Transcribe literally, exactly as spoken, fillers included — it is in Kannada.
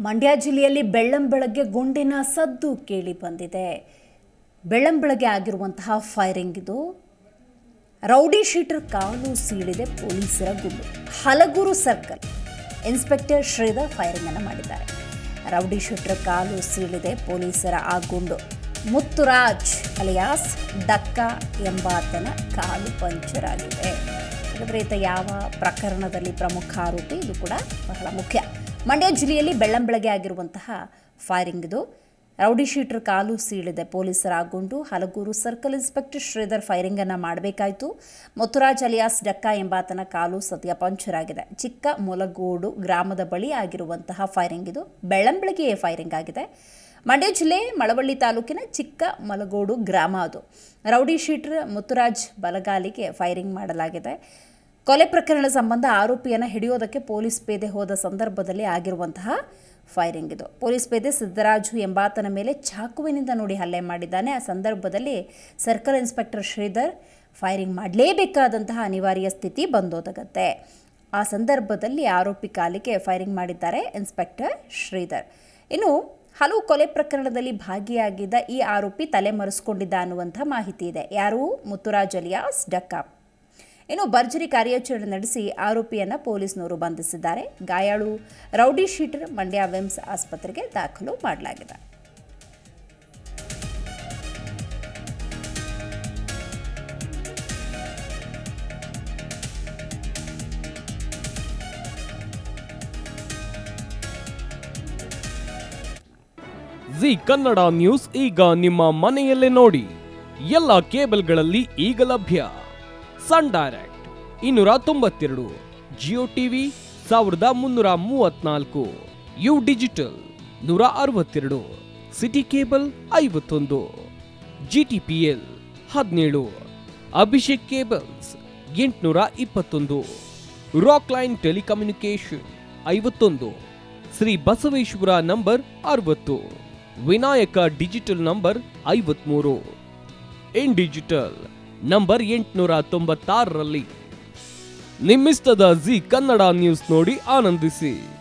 ಮಂಡ್ಯ ಜಿಲ್ಲೆಯಲ್ಲಿ ಬೆಳ್ಳಂಬೆಳಗ್ಗೆ ಗುಂಡಿನ ಸದ್ದು ಕೇಳಿ ಬಂದಿದೆ. ಬೆಳ್ಳಂಬೆಳಗ್ಗೆ ಆಗಿರುವಂತಹ ಫೈರಿಂಗ್ ಇದು. ರೌಡಿ ಶೀಟರ್ ಕಾಲು ಸೀಳಿದೆ ಪೊಲೀಸರ ಗುಂಡು. Halagur circle inspector Shridhar firing ಅನ್ನು ಮಾಡಿದ್ದಾರೆ. ರೌಡಿ ಶೀಟರ್ ಕಾಲು ಸೀಳಿದೆ ಪೊಲೀಸರ ಆ ಗುಂಡು. ಮುತ್ತುರಾಜ್ ಅಲಿಯಾಸ್ ಡಕ್ಕ ಎಂಬಾತನ ಕಾಲು ಪಂಚರ್ ಆಗಿದೆ. ಹಾಗಾದರೆ ಈತ ಯಾವ ಪ್ರಕರಣದಲ್ಲಿ ಪ್ರಮುಖ ಆರೋಪಿ? ಇದು ಕೂಡ ಬಹಳ ಮುಖ್ಯ. ಮಂಡ್ಯ ಜಿಲ್ಲೆಯಲ್ಲಿ ಬೆಳ್ಳಂಬೆಳಗ್ಗೆ ಆಗಿರುವಂತಹ ಫೈರಿಂಗ್ ಇದು. ರೌಡಿ ಶೀಟರ್ ಕಾಲು ಸೀಳಿದೆ ಪೊಲೀಸರ ಆ ಗುಂಡು. Halagur circle inspector Shridhar firing ಅನ್ನು ಮಾಡಬೇಕಾಯಿತು. ಮುತ್ತುರಾಜ್ ಅಲಿಯಾಸ್ ಡಕ್ಕ ಎಂಬಾತನ ಕಾಲು ಸದ್ಯ ಪಂಚರ್ ಆಗಿದೆ. ಚಿಕ್ಕ ಮೊಲಗೋಡು ಗ್ರಾಮದ ಬಳಿ ಆಗಿರುವಂತಹ ಫೈರಿಂಗ್ ಇದು. ಬೆಳ್ಳಂಬೆಳಗ್ಗೆ ಫೈರಿಂಗ್ ಆಗಿದೆ. ಮಂಡ್ಯ ಜಿಲ್ಲೆ ಮಳವಳ್ಳಿ ತಾಲೂಕಿನ ಚಿಕ್ಕ ಮಲಗೋಡು ಗ್ರಾಮ ಅದು. ರೌಡಿ ಶೀಟರ್ ಮುತ್ತುರಾಜ್ ಬಲಗಾಲಿಗೆ ಫೈರಿಂಗ್ ಮಾಡಲಾಗಿದೆ. ಕೊಲೆ ಪ್ರಕರಣ ಸಂಬಂಧ ಆರೋಪಿಯನ್ನು ಹಿಡಿಯೋದಕ್ಕೆ ಪೊಲೀಸ್ ಪೇದೆ ಹೋದ ಸಂದರ್ಭದಲ್ಲಿ ಆಗಿರುವಂತಹ ಫೈರಿಂಗ್ ಇದು. ಪೊಲೀಸ್ ಪೇದೆ ಸಿದ್ದರಾಜು ಎಂಬಾತನ ಮೇಲೆ ಚಾಕುವಿನಿಂದ ನೋಡಿ ಹಲ್ಲೆ ಮಾಡಿದ್ದಾನೆ. ಆ ಸಂದರ್ಭದಲ್ಲಿ ಸರ್ಕಲ್ ಇನ್ಸ್ಪೆಕ್ಟರ್ ಶ್ರೀಧರ್ ಫೈರಿಂಗ್ ಮಾಡಲೇಬೇಕಾದಂತಹ ಅನಿವಾರ್ಯ ಸ್ಥಿತಿ ಬಂದೋದಗತ್ತೆ. ಆ ಸಂದರ್ಭದಲ್ಲಿ ಆರೋಪಿ ಕಾಲಿಗೆ ಫೈರಿಂಗ್ ಮಾಡಿದ್ದಾರೆ ಇನ್ಸ್ಪೆಕ್ಟರ್ ಶ್ರೀಧರ್. ಇನ್ನು ಹಲವು ಕೊಲೆ ಪ್ರಕರಣದಲ್ಲಿ ಭಾಗಿಯಾಗಿದ್ದ ಈ ಆರೋಪಿ ತಲೆಮರೆಸಿಕೊಂಡಿದ್ದ ಅನ್ನುವಂಥ ಮಾಹಿತಿ ಇದೆ. ಯಾರು? ಮುತ್ತುರಾಜ್ ಅಲಿಯಾಸ್ ಡಕ್ಕ. ಇನ್ನು ಭರ್ಜರಿ ಕಾರ್ಯಾಚರಣೆ ನಡೆಸಿ ಆರೋಪಿಯನ್ನು ಪೊಲೀಸ್ನವರು ಬಂಧಿಸಿದ್ದಾರೆ. ಗಾಯಾಳು ರೌಡಿ ಶೀಟರ್ ಮಂಡ್ಯ ವಿಮ್ಸ್ ಆಸ್ಪತ್ರೆಗೆ ದಾಖಲು ಮಾಡಲಾಗಿದೆ. ಜಿ ಕನ್ನಡ ನ್ಯೂಸ್ ಈಗ ನಿಮ್ಮ ಮನೆಯಲ್ಲೇ ನೋಡಿ. ಎಲ್ಲ ಕೇಬಲ್ಗಳಲ್ಲಿ ಈಗ ಲಭ್ಯ. ಸನ್ ಡೈರೆಕ್ಟ್ ಇನ್ನೂರ ತೊಂಬತ್ತೆರಡು, ಜಿಯೋ ಟಿವಿ ಸಾವಿರದ ಮುನ್ನೂರ ಮೂವತ್ನಾಲ್ಕು, ಯು ಡಿಜಿಟಲ್ ನೂರ ಅರವತ್ತೆರಡು, ಸಿಟಿ ಕೇಬಲ್ ಐವತ್ತೊಂದು, ಜಿಟಿಪಿಎಲ್ ಹದಿನೇಳು, ಅಭಿಷೇಕ್ ಕೇಬಲ್ಸ್ ಎಂಟುನೂರ ಇಪ್ಪತ್ತೊಂದು, ರಾಕ್ ಲೈನ್ ಟೆಲಿಕಮ್ಯುನಿಕೇಶನ್ ಐವತ್ತೊಂದು, ಶ್ರೀ ಬಸವೇಶ್ವರ ನಂಬರ್ ಅರವತ್ತು, ವಿನಾಯಕ ಡಿಜಿಟಲ್ ನಂಬರ್ ಐವತ್ಮೂರು, ಇನ್ ಡಿಜಿಟಲ್ ನಂಬರ್ ಎಂಟುನೂರ ತೊಂಬತ್ತಾರರಲ್ಲಿ. ನಿಮ್ಮಿಸ್ತದ ಜಿ ಕನ್ನಡ ನ್ಯೂಸ್ ನೋಡಿ ಆನಂದಿಸಿ.